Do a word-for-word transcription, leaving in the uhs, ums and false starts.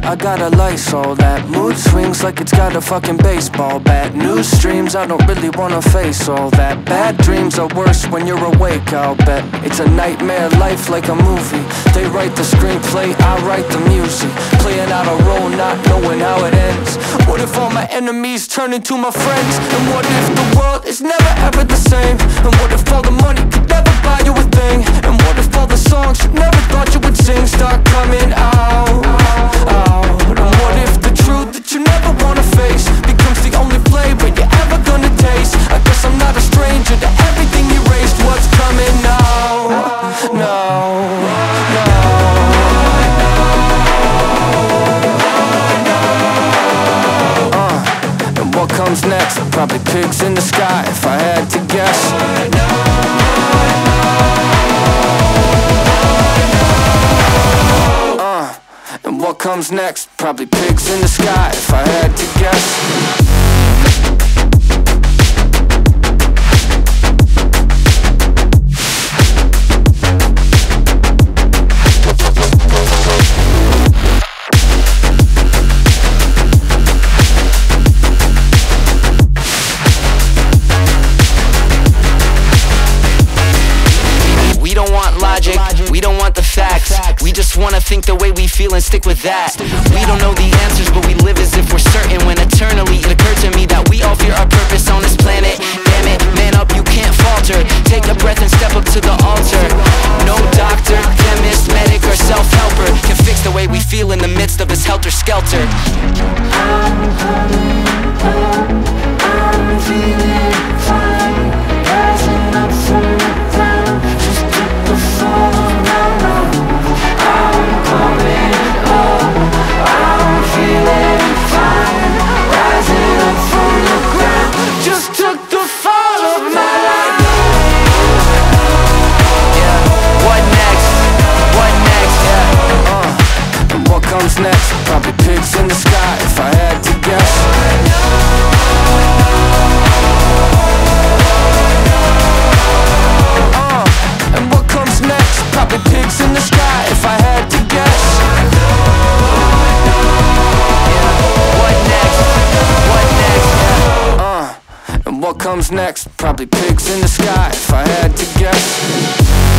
I got a Lysol that mood swings like it's got a fucking baseball bat. News streams, I don't really wanna face all that. Bad dreams are worse when you're awake, I'll bet. It's a nightmare life like a movie. They write the screenplay, I write the music. Playing out a role not knowing how it ends. What if all my enemies turn into my friends? And what if the world is never ever the same? And what if all the money could never buy you a thing? And what if all the songs you never thought you would sing start coming out, out? And what if the truth that you never wanna face becomes the only flavor you're ever gonna taste? I guess I'm not a stranger to everything erased. What's coming now? No, no. Uh, and what comes next? Probably pigs in the sky if I had to guess. What comes next? Probably pigs in the sky if I had to guess. We don't want logic, we don't want the facts. We just wanna think the way we feel and stick with that. We don't know the answers, but we live as if we're certain. When eternally it occurred to me that we all fear our purpose on this planet. Damn it, man up, you can't falter. Take a breath and step up to the altar. No doctor, chemist, medic, or self-helper can fix the way we feel in the midst of this helter-skelter. I'm coming up, I'm feeling fine. Rising up from the ground, just took the fall of my life. I'm coming up, I'm feeling fine. Rising up from the ground, just took the fall of my life. Yeah, what next? What next? Yeah, uh, and what comes next? Probably pigs in the sky if I had to guess. Uh, and what comes next? Probably pigs in the sky if I had to guess. Yeah, what next? What next? Yeah, uh, and what comes next? Probably pigs in the sky if I had to guess.